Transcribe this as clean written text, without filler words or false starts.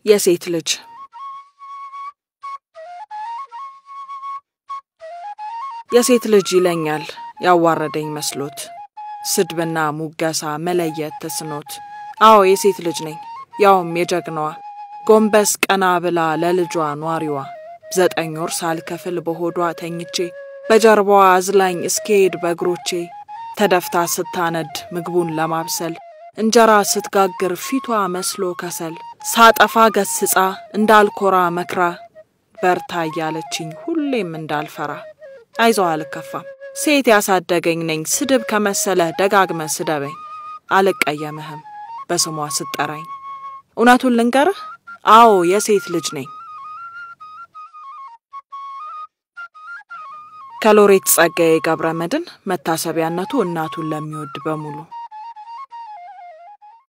የሴት ልጅ የሴት ልጅ ይለኛል ያዋረደኝ መስሎት ስድብና ሙገሳ መለየት ተስኖት አዎ የሴት ልጅ ነኝ ያውም የጀግናዋ ጎንበስ ቀና ብላ ለልጇ ኗሪዋ 9 ወር ሳልከፍል በሆዷ ተኝቼ በጀርባዋ አዝላኝ እስከሄድ በእግሮቼ ተደፍታ ስታነድ ምግቡን ለማብሰል እንጀራ ስትጋግር ፊቷ መስሎ ከሰል ሳጠፋ ገስጻ እንዳልኮራ መክራ በርታ ያለችኝ ሁሌም እንዳልፈራ አይዞህ አልከፋም ሴት ያሳደገኝ ነኝ ስድብ ከመሰለ ደጋግመ ስደበኝ አልቀየምህም በስሟ ስጠራኝ እውነቱን ልንገርህ አዎ የሴት ልጅ ነኝ ከሎሬት ጸጋዬ ገብረመድህን መታሰቢያነቱ እናቱን ለሚወድ በሙሉ